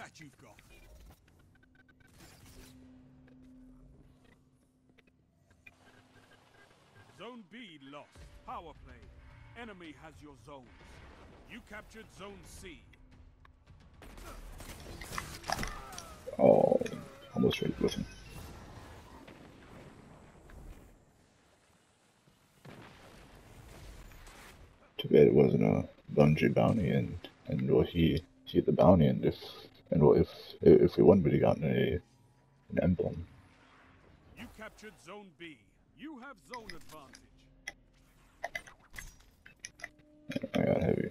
that you've got. Zone B lost. Power play. Enemy has your zones. You captured Zone C. Oh, almost traded with him. Too bad it wasn't a Bungie bounty, and well, he had the bounty, and if we won, would have gotten an emblem. You captured Zone B. You have zone advantage. I got heavy.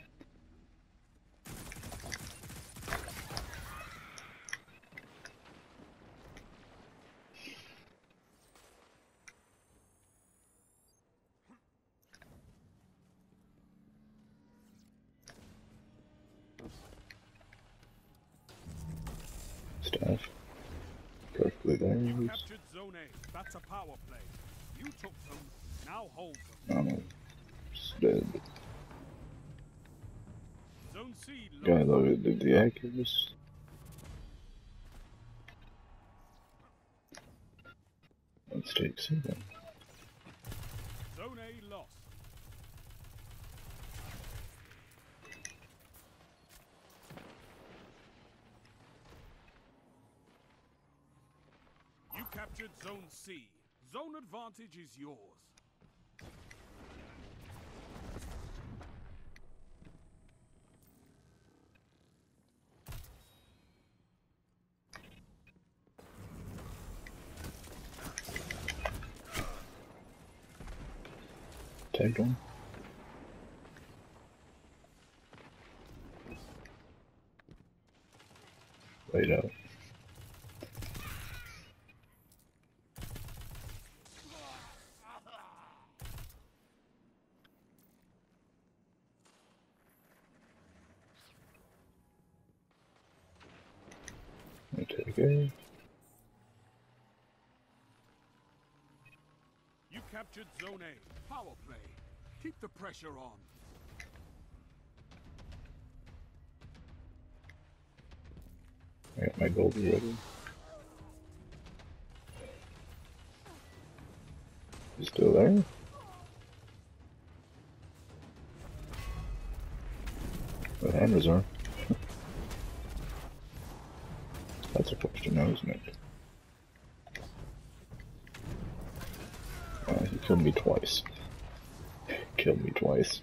Staff. Perfectly there. You captured Zone A. That's a power play. You took them. Now hold them. I'm just dead. Zone C lost. Guy loaded the accuracy. Let's take C then. Zone A lost. You captured Zone C. Zone advantage is yours. Tagged one. Laid out. Take A. You captured Zone A. Power play. Keep the pressure on. I got my gold ready. You still there? The hammers are. That's a question now, isn't it? He killed me twice. Killed me twice.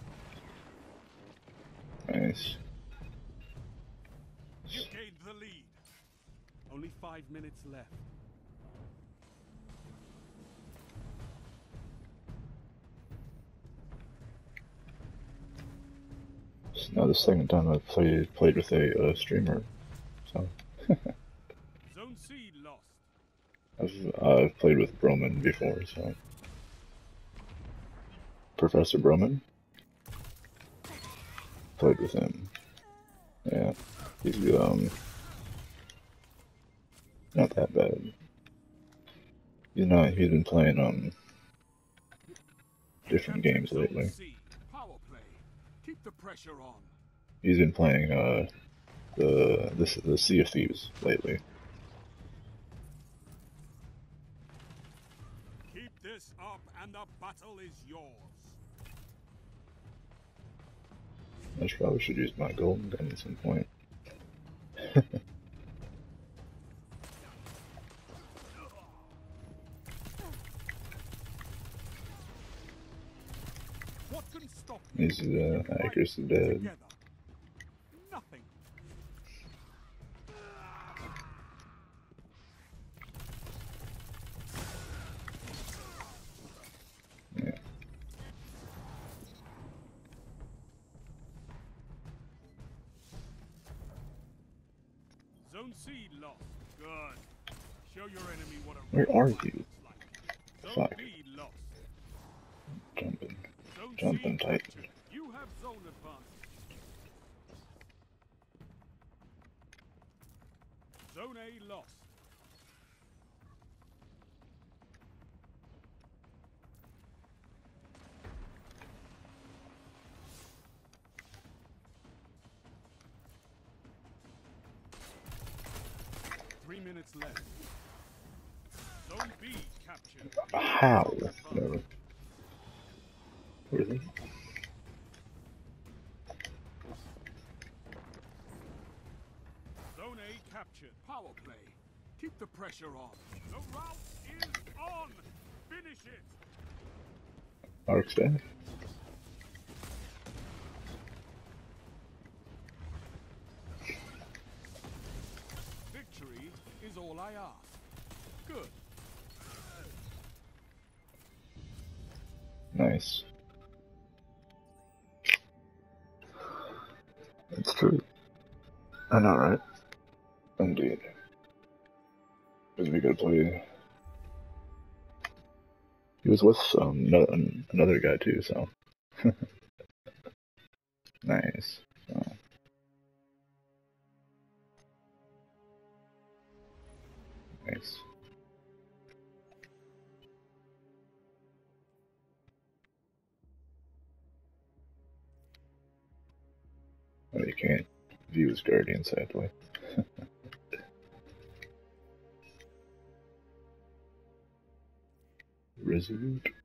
Nice. You gained the lead. Only 5 minutes left. It's now the second time I've played with a streamer, so. Zone C lost. I've played with Broman before, so. Professor Broman. Played with him. Yeah, he's not that bad. He's not. He's been playing different games lately. Power play. Keep the pressure on. He's been playing the Sea of Thieves lately. Keep this up and the battle is yours. I probably should use my golden gun at some point. What can stop me? Is accuracy dead? Together. Nothing. Yeah. Zone C lost. Good. Show your enemy what a Where are you? Zone Fuck. B lost. Jumping. Zone Jumping C tight. captured. You have zone advantage. Zone A lost. 3 minutes left. Zone B captured. How? No. Really? Zone A captured. Power play. Keep the pressure on. The route is on. Finish it. Arc staff? Victory is all I ask. Good. Nice. That's true. I know, right? Indeed. Because we could play. He was with another guy too, so. Nice. So. Nice. Oh, you can't view his guardian, sadly. Resolute.